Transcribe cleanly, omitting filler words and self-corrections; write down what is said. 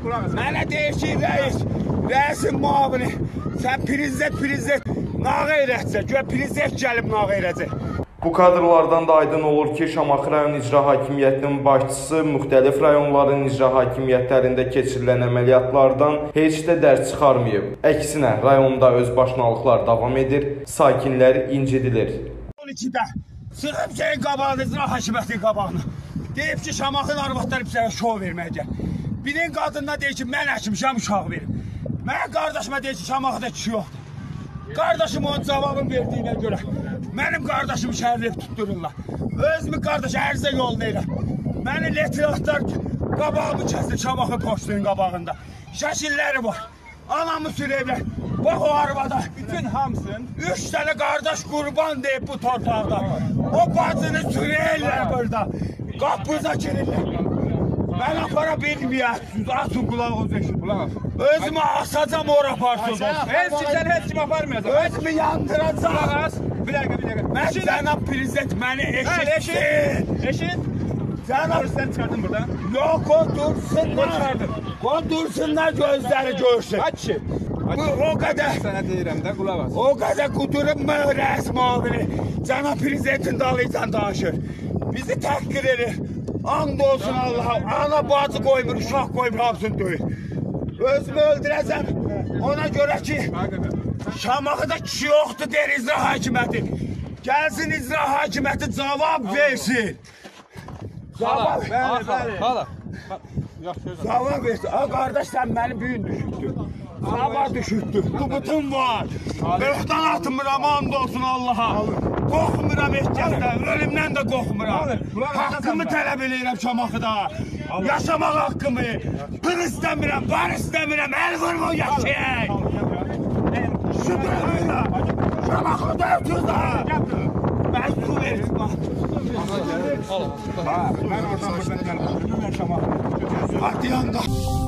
Mənə deyir ki, rəisin muavini, sən prezident, nağeyrətcə, güya prezident gəlib nağeyrəcək. Bu kadrlardan da aydın olur ki, Şamaxı rayon icra hakimiyyətinin başçısı müxtəlif rayonların icra hakimiyyətlərində keçirilən əməliyyatlardan heç də dərs çıxarmayıb. Əksinə, rayonda özbaşınalıqlar davam edir, sakinlər incidilir. 12-də sığıb şeyin qabağını, icra hakimiyyətinin qabağını. Deyib ki, Şamaxın arvadları bizə şov verməyəcək. Birinin qadınına deyir ki, mən əkmişəm, uşaq verim. Mən qardaşıma deyir ki, Şamaxıda kişi yoxdur. Qardaşım onun cavabını verdiyinə görə mənim qardaşımı şəhərləyib tutdururlar. Özümü qardaş ərzə yol deyirəm. Məni letiratlar qabağımı kəsdi Şamaxı poçtunun qabağında. Şəkilləri var. Anamı sürəyiblər. Bax o arvada. Bütün hamısın. 3 dənə qardaş qurban deyib bu torpaqda. O bacını sürəyirlər burada. Qapıza girirlər. Mən apara bilməyəsiniz, asın qulağınızı eşin. Özümü asacam, ora aparsın. Sən heç kim aparmayacaq. Özümü yandıracaq. Bir dəqiqə. Mən cənab prezident məni eşitsin. Eşit. Cənab Polisləri çıxardın buradan. Yox, o dursunlar. O dursunlar, gözləri görsün. Açı. Bu o qədər. Sənə deyirəm də, qulaq as. O qədər qudurub rəsm muavini. Cənab prezidentin dalıyla danışır. Bizi təhqir edir. And olsun Allah'a. Ana bacı qoymur, uşaq qoymur, hamısını döyür. Özümü öldürəcəm. Ona görə ki, Şamaxıda kişi yoxdur, deyir icra hakimiyyəti. Gəlsin icra hakimiyyəti cavab versin. Hala, bəli. Hala. Cavab versin. Qardaş, sən məni büyün düşürdün. Hava düşürdü. Tubutum var. Öhdən atmıram, and olsun Allah'a. Qorxmuram ehtiyatdan, ölümdən də qorxmuram. Haqqımı tələb edirəm Şamaxıda. Yaşamaq haqqımı. Pır istəmirəm, var istəmirəm, əl vurma yaşayək. Şu dövülə. Şamaxıda ötüz da. Mən su versin. Mən oradan buradan gəlmişim. Mən Şamaxıda. Partiyanda.